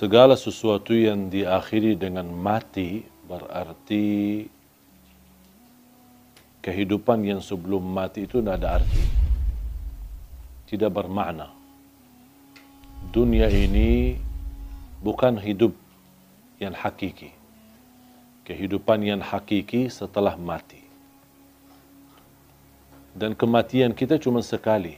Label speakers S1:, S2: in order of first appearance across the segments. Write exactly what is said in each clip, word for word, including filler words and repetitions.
S1: segala sesuatu yang diakhiri dengan mati berarti kehidupan yang sebelum mati itu tidak ada arti, tidak bermakna. Dunia ini bukan hidup yang hakiki. Kehidupan yang hakiki setelah mati. Dan kematian kita cuma sekali.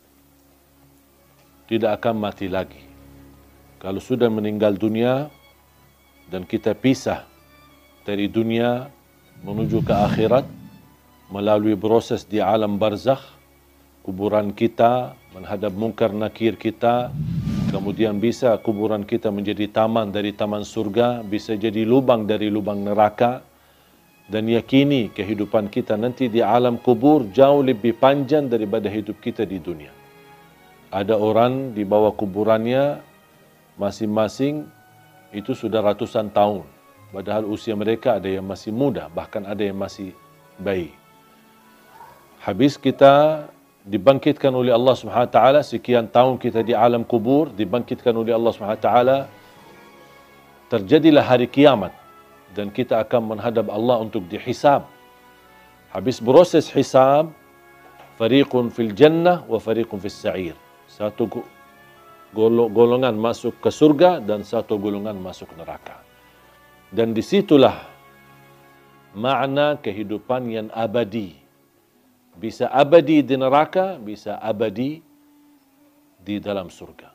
S1: Tidak akan mati lagi. Kalau sudah meninggal dunia dan kita pisah dari dunia menuju ke akhirat melalui proses di alam barzakh, kuburan kita menghadap mungkar nakir kita, kemudian bisa kuburan kita menjadi taman dari taman surga, bisa jadi lubang dari lubang neraka. Dan yakini kehidupan kita nanti di alam kubur jauh lebih panjang daripada hidup kita di dunia. Ada orang di bawah kuburannya masing-masing itu sudah ratusan tahun. Padahal usia mereka ada yang masih muda, bahkan ada yang masih bayi. Habis kita dibangkitkan oleh Allah Subhanahu wa taala, sekian tahun kita di alam kubur, dibangkitkan oleh Allah Subhanahu wa taala, terjadilah hari kiamat dan kita akan menghadap Allah untuk dihisab. Habis proses hisab, fariqun fil jannah wa fariqun fis sa'ir. Satu golongan masuk ke surga dan satu golongan masuk neraka. Dan disitulah makna kehidupan yang abadi. Bisa abadi di neraka, bisa abadi di dalam surga.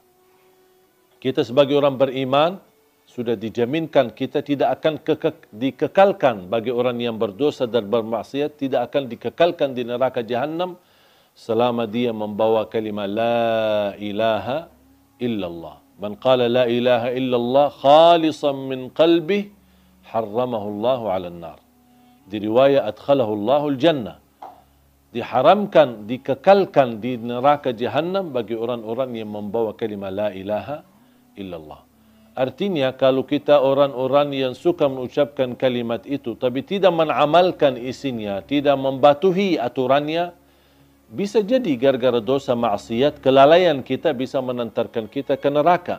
S1: Kita sebagai orang beriman sudah dijaminkan kita tidak akan keke- dikekalkan bagi orang yang berdosa dan bermaksiat, tidak akan dikekalkan di neraka jahanam selama dia membawa kalimat la ilaha illallah. Man qala la ilaha illallah khalisan min qalbih harramahu Allahu 'alan nar. Di riwayat adkhalahu Allahul jannah. Diharamkan, dikekalkan di neraka jahanam bagi orang-orang yang membawa kalimat la ilaha illallah. Artinya kalau kita orang-orang yang suka mengucapkan kalimat itu tapi tidak mengamalkan isinya, tidak membatuhi aturannya, bisa jadi gara-gara dosa maksiat, kelalaian kita bisa menantarkan kita ke neraka.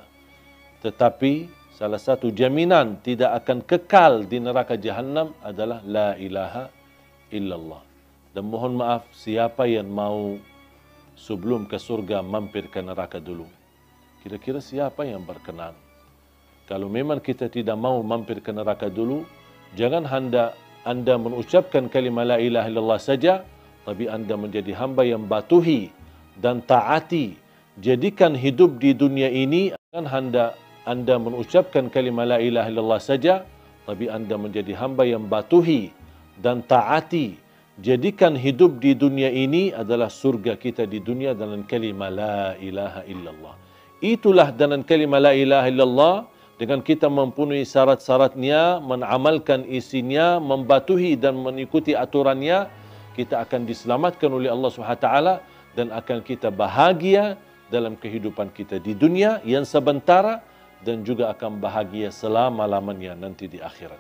S1: Tetapi salah satu jaminan tidak akan kekal di neraka jahanam adalah la ilaha illallah. Dan mohon maaf, siapa yang mau sebelum ke surga mampir ke neraka dulu? Kira-kira siapa yang berkenan? Kalau memang kita tidak mau mampir ke neraka dulu, jangan anda, anda mengucapkan kalimat la ilaha illallah saja, tapi anda menjadi hamba yang batuhi dan taati. Jadikan hidup di dunia ini, jangan anda, anda mengucapkan kalimat la ilaha illallah saja, tapi anda menjadi hamba yang batuhi dan taati. Jadikan hidup di dunia ini adalah surga kita di dunia dengan kalimat la ilaha illallah. Itulah dengan kalimat la ilaha illallah, dengan kita mempunyai syarat-syaratnya, mengamalkan isinya, membatuhi dan mengikuti aturannya, kita akan diselamatkan oleh Allah Subhanahu wa taala dan akan kita bahagia dalam kehidupan kita di dunia yang sementara dan juga akan bahagia selama-lamanya nanti di akhirat.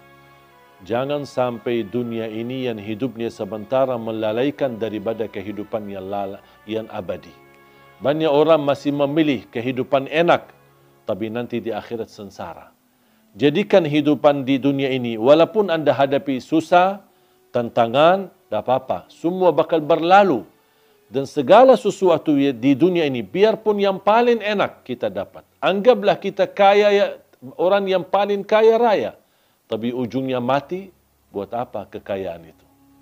S1: Jangan sampai dunia ini yang hidupnya sementara melalaikan daripada kehidupan yang lala, yang abadi. Banyak orang masih memilih kehidupan enak, tapi nanti di akhirat sengsara. Jadikan hidupan di dunia ini, walaupun anda hadapi susah, tantangan, tak apa-apa. Semua bakal berlalu. Dan segala sesuatu di dunia ini, biarpun yang paling enak kita dapat. Anggaplah kita kaya, orang yang paling kaya raya. Tapi ujungnya mati, buat apa kekayaan itu?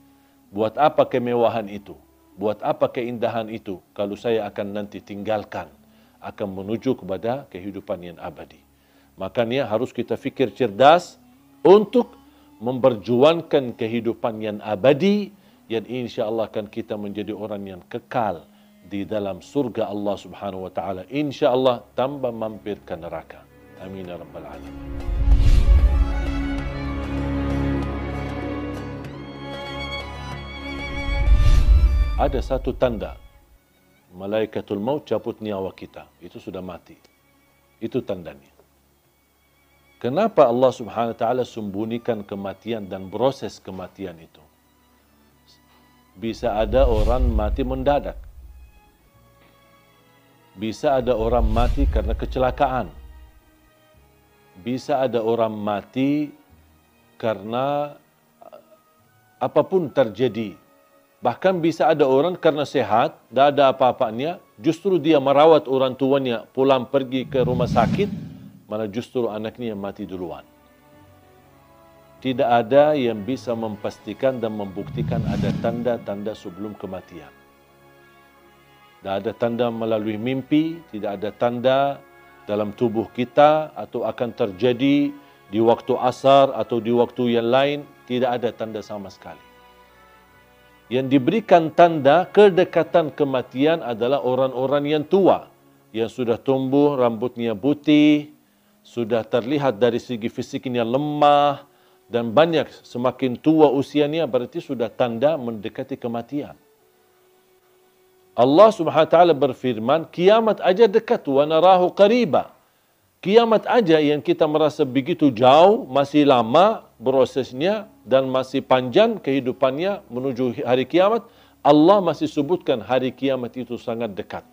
S1: Buat apa kemewahan itu? Buat apa keindahan itu? Kalau saya akan nanti tinggalkan, akan menuju kepada kehidupan yang abadi. Makanya harus kita fikir cerdas untuk memperjuangkan kehidupan yang abadi, yang insya Allah akan kita menjadi orang yang kekal di dalam surga Allah Subhanahu wa taala. Insya Allah tanpa mampir ke neraka. Amin ya rabbal alamin. Ada satu tanda malaikatul maut cabut nyawa kita, itu sudah mati. Itu tandanya. Kenapa Allah Subhanahu wa taala sembunyikan kematian dan proses kematian itu? Bisa ada orang mati mendadak. Bisa ada orang mati karena kecelakaan. bisa ada orang mati karena apapun terjadi. Bahkan bisa ada orang karena sehat, tidak ada apa-apanya, justru dia merawat orang tuanya, pulang pergi ke rumah sakit, malah justru anaknya yang mati duluan. Tidak ada yang bisa memastikan dan membuktikan ada tanda-tanda sebelum kematian. Tidak ada tanda melalui mimpi, tidak ada tanda dalam tubuh kita atau akan terjadi di waktu asar atau di waktu yang lain, tidak ada tanda sama sekali. Yang diberikan tanda kedekatan kematian adalah orang-orang yang tua, yang sudah tumbuh, rambutnya putih, sudah terlihat dari segi fisiknya lemah, dan banyak semakin tua usianya berarti sudah tanda mendekati kematian. Allah Subhanahu wa taala berfirman, kiamat aja dekat, wa narahu qariba. Kiamat aja yang kita merasa begitu jauh, masih lama prosesnya dan masih panjang kehidupannya menuju hari kiamat, Allah masih sebutkan hari kiamat itu sangat dekat.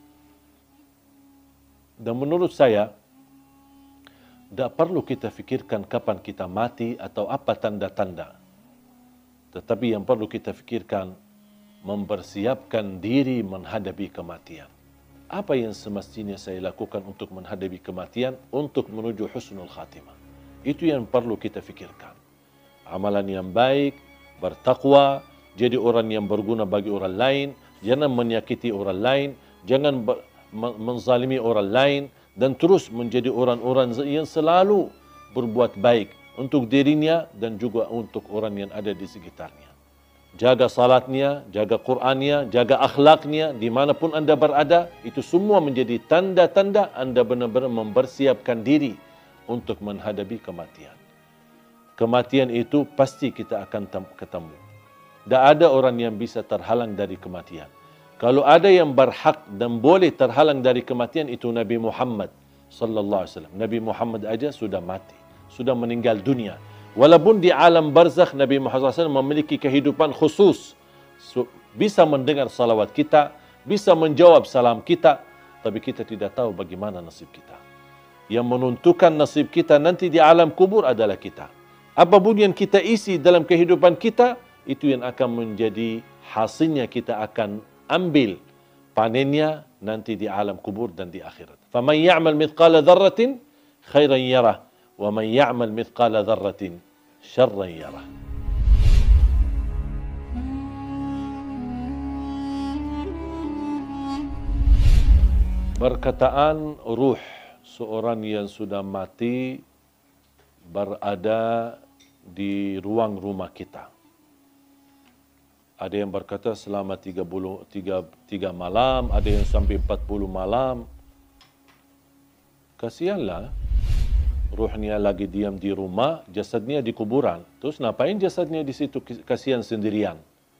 S1: Dan menurut saya, tidak perlu kita fikirkan kapan kita mati atau apa tanda-tanda. Tetapi yang perlu kita fikirkan, mempersiapkan diri menghadapi kematian. Apa yang semestinya saya lakukan untuk menghadapi kematian, untuk menuju husnul khatimah. Itu yang perlu kita fikirkan. Amalan yang baik, bertakwa, jadi orang yang berguna bagi orang lain, jangan menyakiti orang lain, jangan menzalimi orang lain, dan terus menjadi orang-orang yang selalu berbuat baik untuk dirinya dan juga untuk orang yang ada di sekitarnya. Jaga salatnya, jaga Qur'annya, jaga akhlaknya, dimanapun anda berada, itu semua menjadi tanda-tanda anda benar-benar mempersiapkan diri untuk menghadapi kematian. Kematian itu pasti kita akan ketemu. Tidak ada orang yang bisa terhalang dari kematian. Kalau ada yang berhak dan boleh terhalang dari kematian, itu Nabi Muhammad sallallahu alaihi wasallam. Nabi Muhammad aja sudah mati, sudah meninggal dunia. Walaupun di alam barzakh Nabi Muhammad sallallahu alaihi wasallam memiliki kehidupan khusus, bisa mendengar salawat kita, bisa menjawab salam kita, tapi kita tidak tahu bagaimana nasib kita. Yang menentukan nasib kita nanti di alam kubur adalah kita. Apapun yang kita isi dalam kehidupan kita, itu yang akan menjadi hasilnya, kita akan ambil panennya nanti di alam kubur dan di akhirat. Faman ya'mal mithqala dzarratin khairan yarah, wa man ya'mal mithqala dzarratin syarran yarah. Perkataan ruh seorang yang sudah mati berada di ruang rumah kita. Ada yang berkata selama tiga puluh, tiga, tiga malam, ada yang sampai empat puluh malam. Kasihanlah, ruhnya lagi diam di rumah, jasadnya di kuburan. Terus ngapain jasadnya di situ, kasihan sendirian?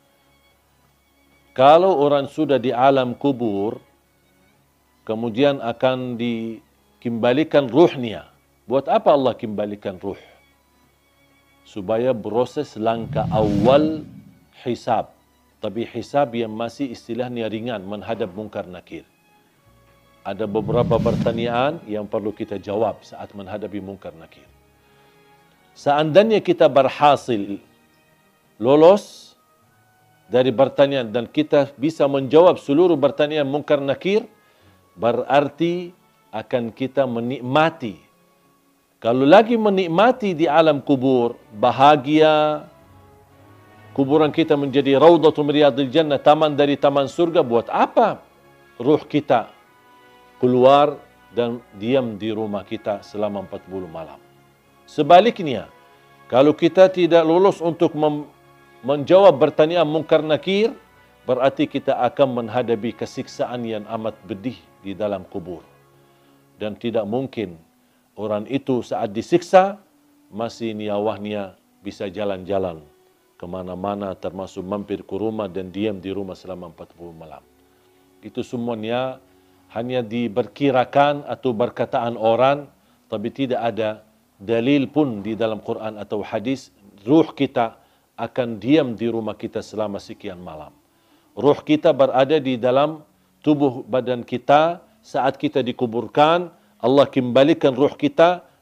S1: Kalau orang sudah di alam kubur, kemudian akan dikembalikan ruhnya. Buat apa Allah kembalikan ruh? Supaya proses langkah awal hisab. Tapi hisab yang masih istilahnya ringan, menghadap mungkar nakir. Ada beberapa pertanyaan yang perlu kita jawab saat menghadapi mungkar nakir. Seandainya kita berhasil lolos dari pertanyaan dan kita bisa menjawab seluruh pertanyaan mungkar nakir, berarti akan kita menikmati. Kalau lagi menikmati di alam kubur, bahagia, kuburan kita menjadi raudhatul riyadil jannah, taman dari taman surga. Buat apa ruh kita keluar dan diam di rumah kita selama empat puluh malam? Sebaliknya, kalau kita tidak lolos untuk menjawab pertanyaan mungkar nakir, berarti kita akan menghadapi kesiksaan yang amat pedih di dalam kubur. Dan tidak mungkin orang itu saat disiksa masih nyawanya bisa jalan-jalan kemana-mana, termasuk mampir ke rumah dan diam di rumah selama empat puluh malam. Itu semuanya hanya diperkirakan atau berkataan orang, tapi tidak ada dalil pun di dalam Quran atau hadis ruh kita akan diam di rumah kita selama sekian malam. Ruh kita berada di dalam tubuh badan kita saat kita dikuburkan. Allah kembalikan ruh kita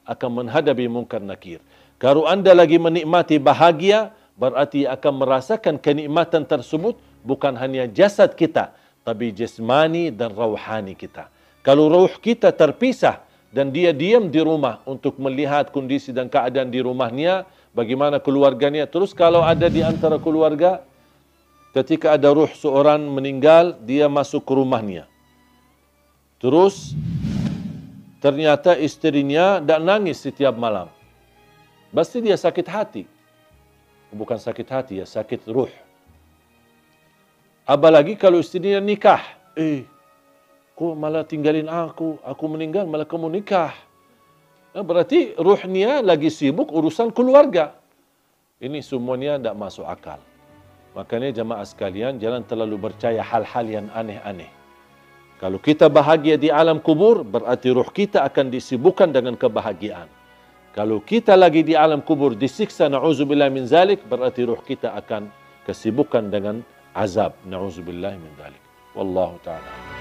S1: akan menghadapi mungkar nakir. Kalau anda lagi menikmati bahagia, berarti akan merasakan kenikmatan tersebut bukan hanya jasad kita, tapi jasmani dan rauhani kita. Kalau ruh kita terpisah dan dia diam di rumah untuk melihat kondisi dan keadaan di rumahnya, bagaimana keluarganya. Terus kalau ada di antara keluarga, ketika ada ruh seorang meninggal, dia masuk ke rumahnya. Terus ternyata istrinya tak nangis setiap malam. Pasti dia sakit hati. Bukan sakit hati, ya sakit ruh. Apalagi kalau istrinya nikah. Eh, kau malah tinggalin aku. Aku meninggal, malah kamu nikah. Berarti ruhnya lagi sibuk urusan keluarga. Ini semuanya tak masuk akal. Makanya jamaah sekalian, jangan terlalu percaya hal-hal yang aneh-aneh. Kalau kita bahagia di alam kubur, berarti ruh kita akan disibukkan dengan kebahagiaan. Kalau kita lagi di alam kubur disiksa, na'udzubillah min zalik, berarti ruh kita akan kesibukan dengan azab. Na'udzubillah min zalik. Wallahu ta'ala.